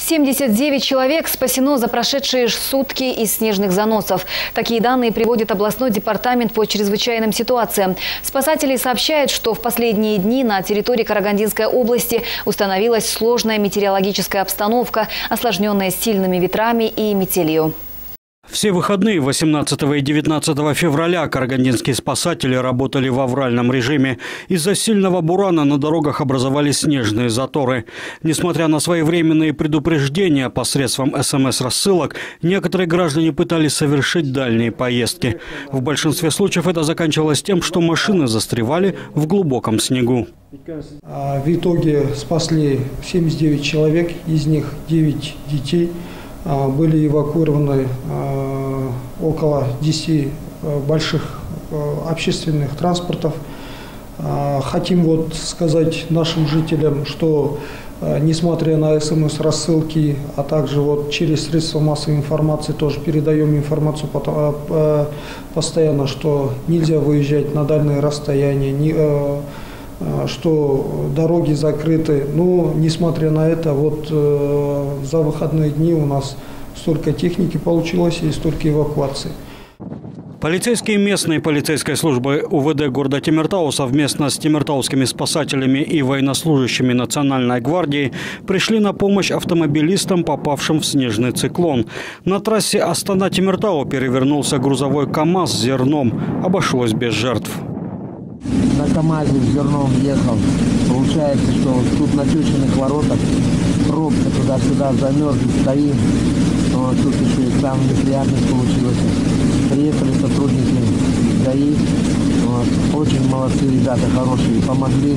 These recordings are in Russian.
79 человек спасено за прошедшие сутки из снежных заносов. Такие данные приводит областной департамент по чрезвычайным ситуациям. Спасатели сообщают, что в последние дни на территории Карагандинской области установилась сложная метеорологическая обстановка, осложненная сильными ветрами и метелью. Все выходные 18 и 19 февраля карагандинские спасатели работали в авральном режиме. Из-за сильного бурана на дорогах образовались снежные заторы. Несмотря на своевременные предупреждения посредством СМС-рассылок, некоторые граждане пытались совершить дальние поездки. В большинстве случаев это заканчивалось тем, что машины застревали в глубоком снегу. В итоге спасли 79 человек, из них 9 детей. Были эвакуированы около 10 больших общественных транспортов. Хотим сказать нашим жителям, что несмотря на СМС-рассылки, а также через средства массовой информации тоже передаем информацию постоянно, что нельзя выезжать на дальние расстояния, что дороги закрыты. Но, несмотря на это, за выходные дни у нас столько техники получилось и столько эвакуаций. Полицейские местной полицейской службы УВД города Темиртау совместно с темиртаускими спасателями и военнослужащими Национальной гвардии пришли на помощь автомобилистам, попавшим в снежный циклон. На трассе Астана-Темиртау перевернулся грузовой КАМАЗ с зерном. Обошлось без жертв. На КАМАЗе с зерном ехал. Получается, что тут на Тёчиных воротах пробка туда-сюда замерзли, стоим. Тут еще и самая неприятность получилась. Приехали сотрудники ГАИ. Очень молодцы ребята, хорошие, помогли.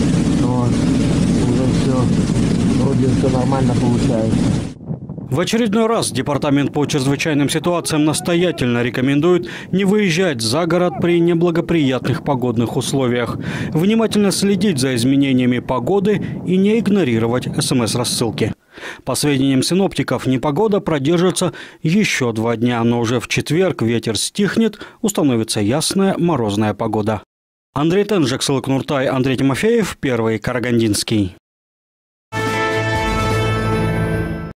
Уже вроде все нормально получается. В очередной раз Департамент по чрезвычайным ситуациям настоятельно рекомендует не выезжать за город при неблагоприятных погодных условиях, внимательно следить за изменениями погоды и не игнорировать СМС-рассылки. По сведениям синоптиков, непогода продержится еще 2 дня, но уже в четверг ветер стихнет, установится ясная морозная погода. Андрей Тенжик, Сылык Нуртай, Андрей Тимофеев, Первый Карагандинский.